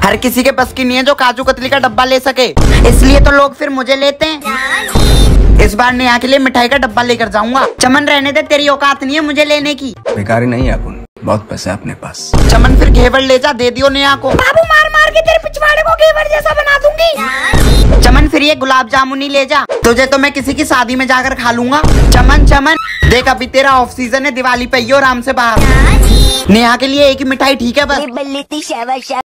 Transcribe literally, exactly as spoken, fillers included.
हर किसी के बस की नहीं है जो काजू कतली का डब्बा ले सके, इसलिए तो लोग फिर मुझे लेते हैं। इस बार नेहा के लिए मिठाई का डब्बा लेकर जाऊंगा। चमन रहने दे, तेरी औकात नहीं है मुझे लेने की। बेकारी नहीं है अपन, बहुत पैसा है अपने पास। चमन फिर घेवर ले जा, दे दियो नेहा को। बाबू मार मार के तेरे पिछवाड़े को घेवर जैसा बना दूंगी। चमन फिर ये गुलाब जामुन ही ले जा, तुझे तो मैं किसी की शादी में जाकर खा लूंगा। चमन चमन देख, अभी तेरा ऑफ सीजन है, दिवाली पे आइयो आराम से बाहर। नेहा के लिए एक ही मिठाई ठीक है बस।